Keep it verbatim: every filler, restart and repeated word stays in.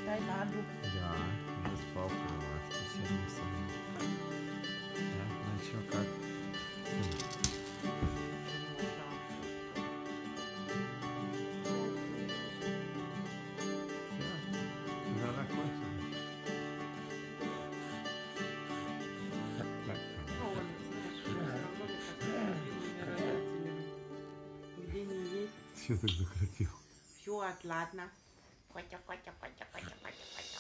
Дай ладу. Да, уже спал в кроватке, сегодня сам. Да, ну чё, как? Всё, жара кончилась. Где не есть. Все так захрапел. Все, ладно. Котя, котя, котя, котя, котя, котя.